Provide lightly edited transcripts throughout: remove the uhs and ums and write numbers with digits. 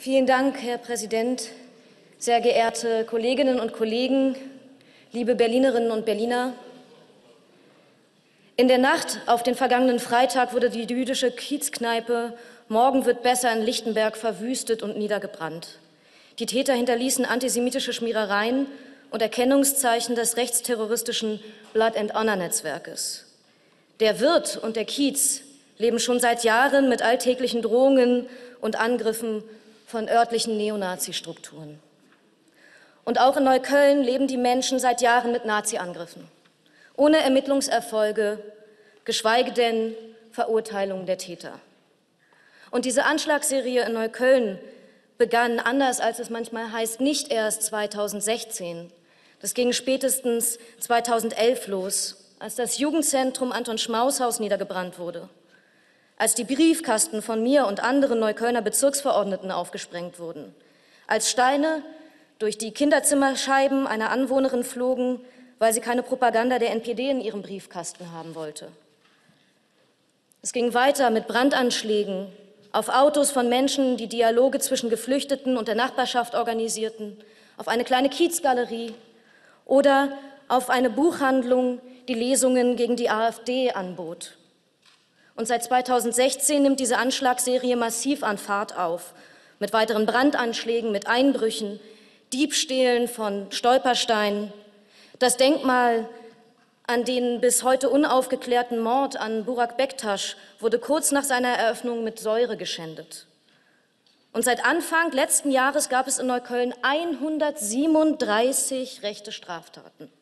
Vielen Dank, Herr Präsident, sehr geehrte Kolleginnen und Kollegen, liebe Berlinerinnen und Berliner. In der Nacht auf den vergangenen Freitag wurde die jüdische Kiezkneipe Morgen wird besser in Lichtenberg verwüstet und niedergebrannt. Die Täter hinterließen antisemitische Schmierereien und Erkennungszeichen des rechtsterroristischen Blood and Honor Netzwerkes. Der Wirt und der Kiez leben schon seit Jahren mit alltäglichen Drohungen und Angriffen von örtlichen Neonazi-Strukturen. Und auch in Neukölln leben die Menschen seit Jahren mit Nazi-Angriffen, ohne Ermittlungserfolge, geschweige denn Verurteilung der Täter. Und diese Anschlagsserie in Neukölln begann, anders als es manchmal heißt, nicht erst 2016. Das ging spätestens 2011 los, als das Jugendzentrum Anton-Schmaus-Haus niedergebrannt wurde, als die Briefkasten von mir und anderen Neuköllner Bezirksverordneten aufgesprengt wurden, als Steine durch die Kinderzimmerscheiben einer Anwohnerin flogen, weil sie keine Propaganda der NPD in ihrem Briefkasten haben wollte. Es ging weiter mit Brandanschlägen auf Autos von Menschen, die Dialoge zwischen Geflüchteten und der Nachbarschaft organisierten, auf eine kleine Kiezgalerie oder auf eine Buchhandlung, die Lesungen gegen die AfD anbot. Und seit 2016 nimmt diese Anschlagsserie massiv an Fahrt auf, mit weiteren Brandanschlägen, mit Einbrüchen, Diebstählen von Stolpersteinen. Das Denkmal an den bis heute unaufgeklärten Mord an Burak Bektaş wurde kurz nach seiner Eröffnung mit Säure geschändet. Und seit Anfang letzten Jahres gab es in Neukölln 137 rechte Straftaten.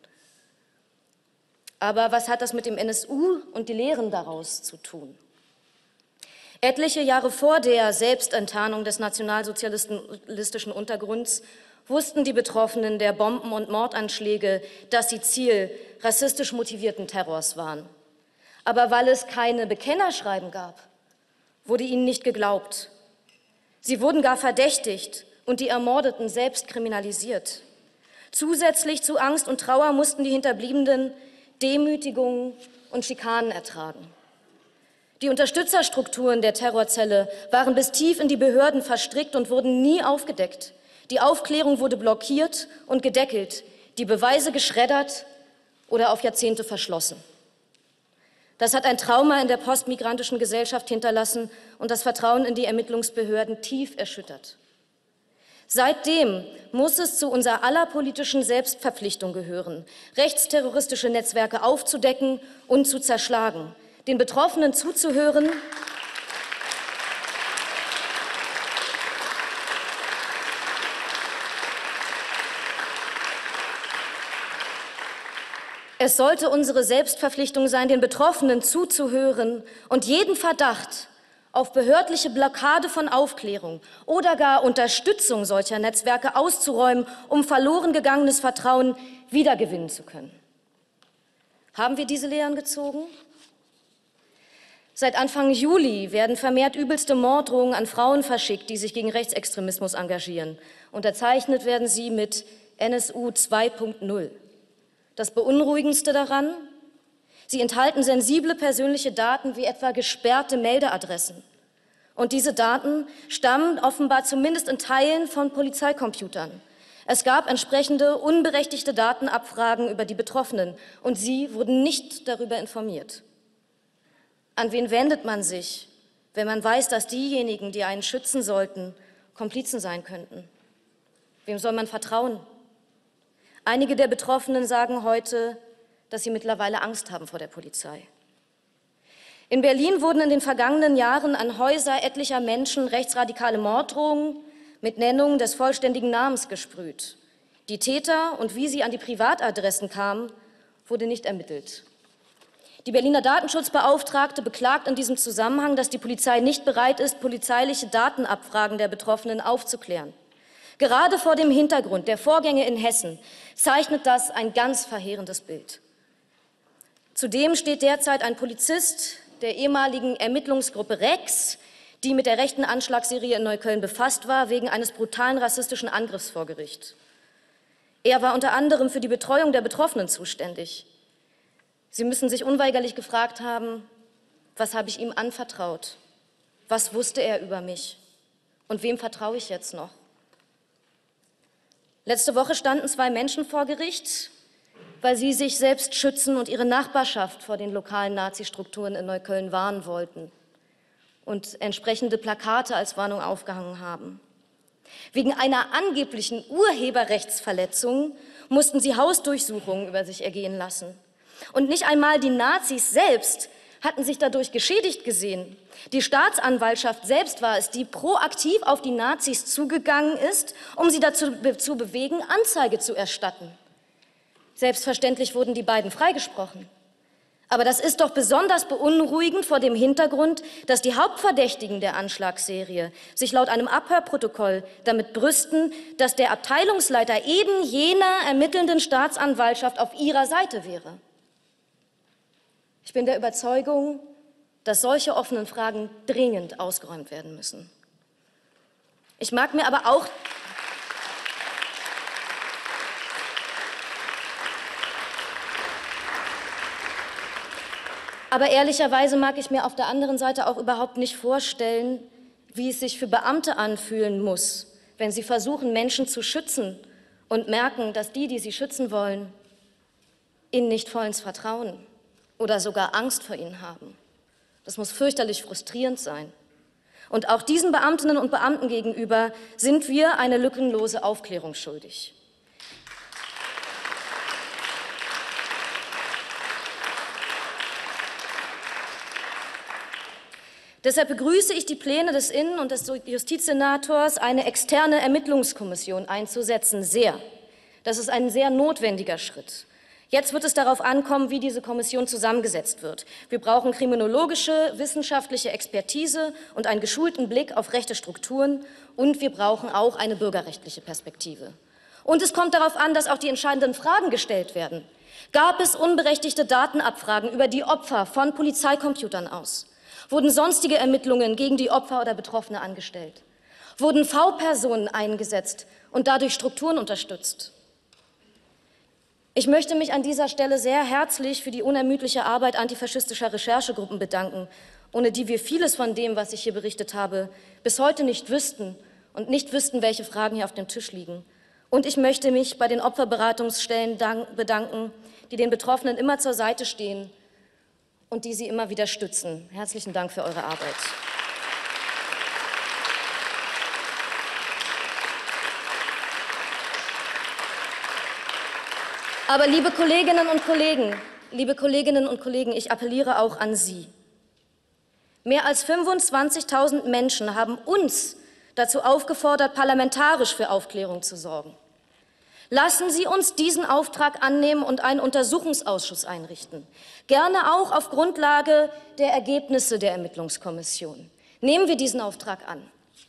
Aber was hat das mit dem NSU und die Lehren daraus zu tun? Etliche Jahre vor der Selbstenttarnung des nationalsozialistischen Untergrunds wussten die Betroffenen der Bomben- und Mordanschläge, dass sie Ziel rassistisch motivierten Terrors waren. Aber weil es keine Bekennerschreiben gab, wurde ihnen nicht geglaubt. Sie wurden gar verdächtigt und die Ermordeten selbst kriminalisiert. Zusätzlich zu Angst und Trauer mussten die Hinterbliebenen Demütigungen und Schikanen ertragen. Die Unterstützerstrukturen der Terrorzelle waren bis tief in die Behörden verstrickt und wurden nie aufgedeckt. Die Aufklärung wurde blockiert und gedeckelt, die Beweise geschreddert oder auf Jahrzehnte verschlossen. Das hat ein Trauma in der postmigrantischen Gesellschaft hinterlassen und das Vertrauen in die Ermittlungsbehörden tief erschüttert. Seitdem muss es zu unser aller politischen Selbstverpflichtung gehören, rechtsterroristische Netzwerke aufzudecken und zu zerschlagen, den Betroffenen zuzuhören, es sollte unsere Selbstverpflichtung sein, den Betroffenen zuzuhören und jeden Verdacht auf behördliche Blockade von Aufklärung oder gar Unterstützung solcher Netzwerke auszuräumen, um verloren gegangenes Vertrauen wiedergewinnen zu können. Haben wir diese Lehren gezogen? Seit Anfang Juli werden vermehrt übelste Morddrohungen an Frauen verschickt, die sich gegen Rechtsextremismus engagieren. Unterzeichnet werden sie mit NSU 2.0. Das Beunruhigendste daran: Sie enthalten sensible persönliche Daten wie etwa gesperrte Meldeadressen. Und diese Daten stammen offenbar zumindest in Teilen von Polizeicomputern. Es gab entsprechende unberechtigte Datenabfragen über die Betroffenen und sie wurden nicht darüber informiert. An wen wendet man sich, wenn man weiß, dass diejenigen, die einen schützen sollten, Komplizen sein könnten? Wem soll man vertrauen? Einige der Betroffenen sagen heute, dass sie mittlerweile Angst haben vor der Polizei. In Berlin wurden in den vergangenen Jahren an Häuser etlicher Menschen rechtsradikale Morddrohungen mit Nennung des vollständigen Namens gesprüht. Die Täter und wie sie an die Privatadressen kamen, wurde nicht ermittelt. Die Berliner Datenschutzbeauftragte beklagt in diesem Zusammenhang, dass die Polizei nicht bereit ist, polizeiliche Datenabfragen der Betroffenen aufzuklären. Gerade vor dem Hintergrund der Vorgänge in Hessen zeichnet das ein ganz verheerendes Bild. Zudem steht derzeit ein Polizist der ehemaligen Ermittlungsgruppe Rex, die mit der rechten Anschlagsserie in Neukölln befasst war, wegen eines brutalen rassistischen Angriffs vor Gericht. Er war unter anderem für die Betreuung der Betroffenen zuständig. Sie müssen sich unweigerlich gefragt haben, was habe ich ihm anvertraut? Was wusste er über mich? Und wem vertraue ich jetzt noch? Letzte Woche standen 2 Menschen vor Gericht, weil sie sich selbst schützen und ihre Nachbarschaft vor den lokalen Nazi-Strukturen in Neukölln warnen wollten und entsprechende Plakate als Warnung aufgehangen haben. Wegen einer angeblichen Urheberrechtsverletzung mussten sie Hausdurchsuchungen über sich ergehen lassen. Und nicht einmal die Nazis selbst hatten sich dadurch geschädigt gesehen. Die Staatsanwaltschaft selbst war es, die proaktiv auf die Nazis zugegangen ist, um sie dazu zu bewegen, Anzeige zu erstatten. Selbstverständlich wurden die beiden freigesprochen. Aber das ist doch besonders beunruhigend vor dem Hintergrund, dass die Hauptverdächtigen der Anschlagsserie sich laut einem Abhörprotokoll damit brüsten, dass der Abteilungsleiter eben jener ermittelnden Staatsanwaltschaft auf ihrer Seite wäre. Ich bin der Überzeugung, dass solche offenen Fragen dringend ausgeräumt werden müssen. Ich mag mir aber auch ehrlicherweise mag ich mir auf der anderen Seite auch überhaupt nicht vorstellen, wie es sich für Beamte anfühlen muss, wenn sie versuchen, Menschen zu schützen und merken, dass die sie schützen wollen, ihnen nicht vollends vertrauen oder sogar Angst vor ihnen haben. Das muss fürchterlich frustrierend sein. Und auch diesen Beamtinnen und Beamten gegenüber sind wir eine lückenlose Aufklärung schuldig. Deshalb begrüße ich die Pläne des Innen- und des Justizsenators, eine externe Ermittlungskommission einzusetzen, sehr. Das ist ein sehr notwendiger Schritt. Jetzt wird es darauf ankommen, wie diese Kommission zusammengesetzt wird. Wir brauchen kriminologische, wissenschaftliche Expertise und einen geschulten Blick auf rechte Strukturen. Und wir brauchen auch eine bürgerrechtliche Perspektive. Und es kommt darauf an, dass auch die entscheidenden Fragen gestellt werden. Gab es unberechtigte Datenabfragen über die Opfer von Polizeicomputern aus? Wurden sonstige Ermittlungen gegen die Opfer oder Betroffene angestellt? Wurden V-Personen eingesetzt und dadurch Strukturen unterstützt? Ich möchte mich an dieser Stelle sehr herzlich für die unermüdliche Arbeit antifaschistischer Recherchegruppen bedanken, ohne die wir vieles von dem, was ich hier berichtet habe, bis heute nicht wüssten und nicht wüssten, welche Fragen hier auf dem Tisch liegen. Und ich möchte mich bei den Opferberatungsstellen bedanken, die den Betroffenen immer zur Seite stehen und die sie immer wieder stützen. Herzlichen Dank für eure Arbeit. Aber liebe Kolleginnen und Kollegen, ich appelliere auch an Sie. Mehr als 25.000 Menschen haben uns dazu aufgefordert, parlamentarisch für Aufklärung zu sorgen. Lassen Sie uns diesen Auftrag annehmen und einen Untersuchungsausschuss einrichten. Gerne auch auf Grundlage der Ergebnisse der Ermittlungskommission. Nehmen wir diesen Auftrag an.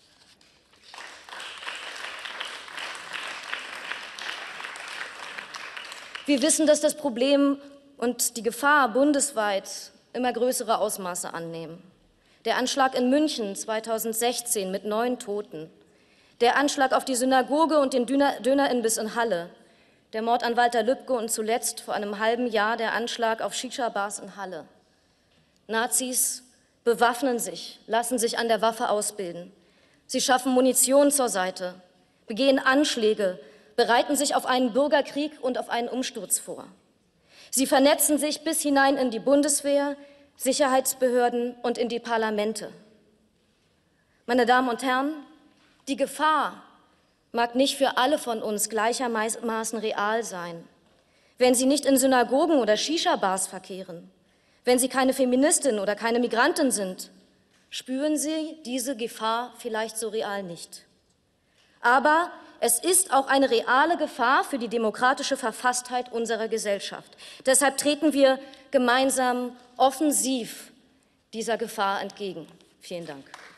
Wir wissen, dass das Problem und die Gefahr bundesweit immer größere Ausmaße annehmen. Der Anschlag in München 2016 mit 9 Toten, der Anschlag auf die Synagoge und den Dönerimbiss in Halle, der Mord an Walter Lübcke und zuletzt vor einem halben Jahr der Anschlag auf Shisha-Bars in Halle. Nazis bewaffnen sich, lassen sich an der Waffe ausbilden. Sie schaffen Munition zur Seite, begehen Anschläge, bereiten sich auf einen Bürgerkrieg und auf einen Umsturz vor. Sie vernetzen sich bis hinein in die Bundeswehr, Sicherheitsbehörden und in die Parlamente. Meine Damen und Herren, die Gefahr mag nicht für alle von uns gleichermaßen real sein. Wenn Sie nicht in Synagogen oder Shisha-Bars verkehren, wenn Sie keine Feministin oder keine Migrantin sind, spüren Sie diese Gefahr vielleicht so real nicht. Aber es ist auch eine reale Gefahr für die demokratische Verfasstheit unserer Gesellschaft. Deshalb treten wir gemeinsam offensiv dieser Gefahr entgegen. Vielen Dank.